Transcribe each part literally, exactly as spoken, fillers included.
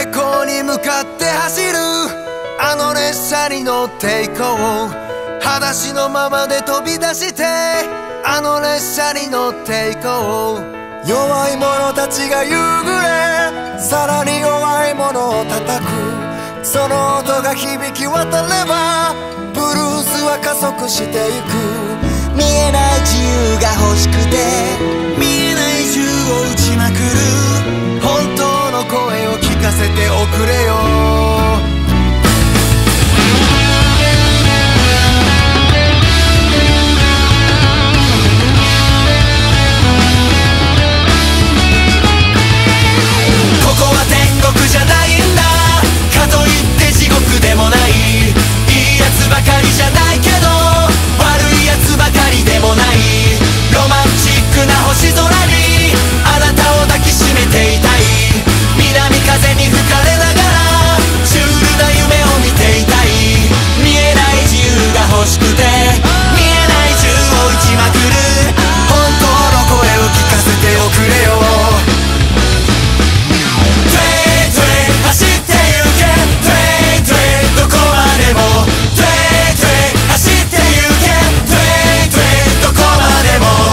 栄光に向かって走るあの列車に乗っていこう。裸足のままで飛び出してあの列車に乗っていこう。弱い者たちが夕暮れ、さらに弱い者を叩く。その音が響き渡ればブルースは加速していく。見えない自由が欲しくて見えない銃を撃ちまくる。本当の声を聞かせておくれよ。ここは天国じゃないんだ、かといって地獄でもない。いいやつばかりじゃないけど悪いやつばかりでもない。ロマンチックな星空にあなたを抱きしめていたい。南風に吹かれながらシュールな夢を見ていたい。見えない自由が欲しくて見えない銃を撃ちまくる。本当の声を聞かせておくれよ。走ってゆけ、トゥエイトゥエイどこまでも。トゥエイトゥエイ走ってゆけ、トゥエイトゥエイどこまでも。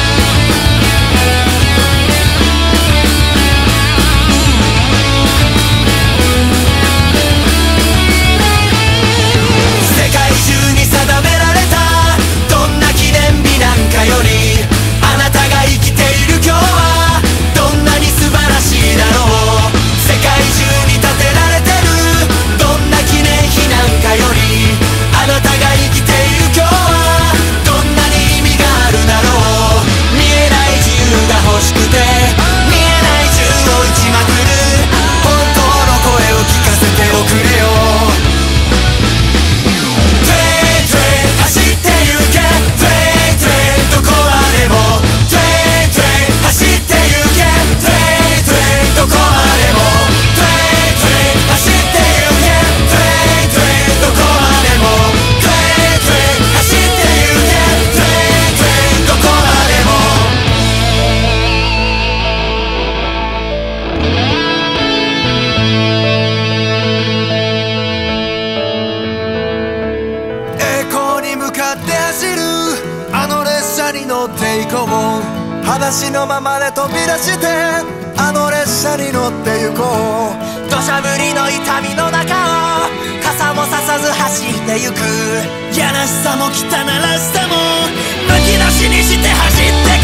世界中に定められたどんな記念日なんかよりあなたが生きている今日はどんなに素晴らしいだろう。世界中に建てられてるどんな記念碑なんかよりあなたが生きている今日はどんなに意味があるだろう。見えない自由が欲しくて見えない銃を撃ちまくる。本当の声を聞かせておくれよ。トゥエイトゥエイ走ってゆけ、トゥエイトゥエイどこまでも。トゥエイトゥエイ走ってゆけ、トゥエイトゥエイどこまでも。トゥエイトゥエイ走ってゆけ、トゥエイトゥエイどこまでも。トゥエイトゥエイ走ってゆけ、トゥエイトゥエイどこまでも。栄光に向かって走るあの列車に乗っていこう。裸足のままで飛び出してあの列車に乗って行こう。土砂降りの痛みの中を傘もささず走ってゆく。やらしさも汚らしさもむき出しにして走って